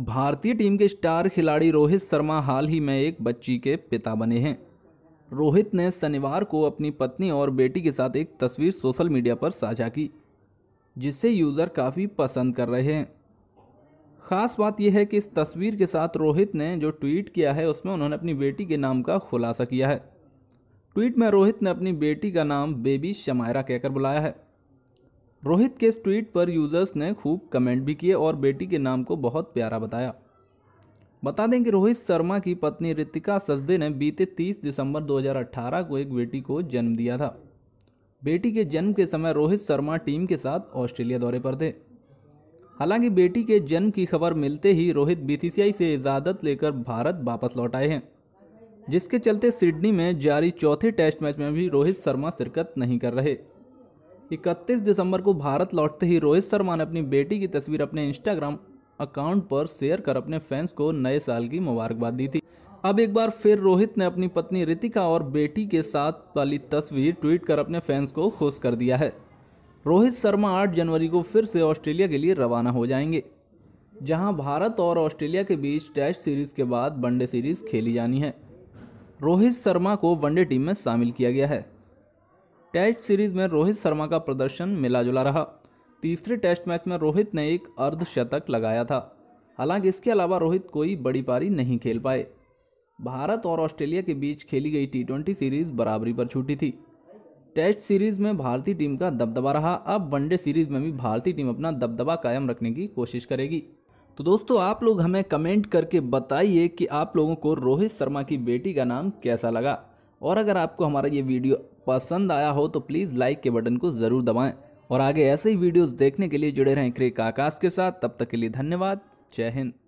भारतीय टीम के स्टार खिलाड़ी रोहित शर्मा हाल ही में एक बच्ची के पिता बने हैं। रोहित ने शनिवार को अपनी पत्नी और बेटी के साथ एक तस्वीर सोशल मीडिया पर साझा की, जिसे यूज़र काफ़ी पसंद कर रहे हैं। खास बात यह है कि इस तस्वीर के साथ रोहित ने जो ट्वीट किया है उसमें उन्होंने अपनी बेटी के नाम का खुलासा किया है। ट्वीट में रोहित ने अपनी बेटी का नाम बेबी शमायरा कहकर बुलाया है। रोहित के इस ट्वीट पर यूजर्स ने खूब कमेंट भी किए और बेटी के नाम को बहुत प्यारा बताया। बता दें कि रोहित शर्मा की पत्नी ऋतिका सचदे ने बीते 30 दिसंबर 2018 को एक बेटी को जन्म दिया था। बेटी के जन्म के समय रोहित शर्मा टीम के साथ ऑस्ट्रेलिया दौरे पर थे। हालांकि बेटी के जन्म की खबर मिलते ही रोहित बीसीसीआई से इजाज़त लेकर भारत वापस लौट आए हैं, जिसके चलते सिडनी में जारी चौथे टेस्ट मैच में भी रोहित शर्मा शिरकत नहीं कर रहे। 31 दिसंबर को भारत लौटते ही रोहित शर्मा ने अपनी बेटी की तस्वीर अपने इंस्टाग्राम अकाउंट पर शेयर कर अपने फैंस को नए साल की मुबारकबाद दी थी। अब एक बार फिर रोहित ने अपनी पत्नी ऋतिका और बेटी के साथ वाली तस्वीर ट्वीट कर अपने फैंस को खुश कर दिया है। रोहित शर्मा 8 जनवरी को फिर से ऑस्ट्रेलिया के लिए रवाना हो जाएंगे, जहां भारत और ऑस्ट्रेलिया के बीच टेस्ट सीरीज के बाद वनडे सीरीज खेली जानी है। रोहित शर्मा को वनडे टीम में शामिल किया गया है। टेस्ट सीरीज में रोहित शर्मा का प्रदर्शन मिला जुला रहा। तीसरे टेस्ट मैच में रोहित ने एक अर्धशतक लगाया था। हालांकि इसके अलावा रोहित कोई बड़ी पारी नहीं खेल पाए। भारत और ऑस्ट्रेलिया के बीच खेली गई T20 सीरीज बराबरी पर छूटी थी। टेस्ट सीरीज में भारतीय टीम का दबदबा रहा। अब वनडे सीरीज में भी भारतीय टीम अपना दबदबा कायम रखने की कोशिश करेगी। तो दोस्तों, आप लोग हमें कमेंट करके बताइए कि आप लोगों को रोहित शर्मा की बेटी का नाम कैसा लगा। और अगर आपको हमारा ये वीडियो पसंद आया हो तो प्लीज़ लाइक के बटन को ज़रूर दबाएं और आगे ऐसे ही वीडियोस देखने के लिए जुड़े रहें क्रिक आकाश के साथ। तब तक के लिए धन्यवाद। जय हिंद।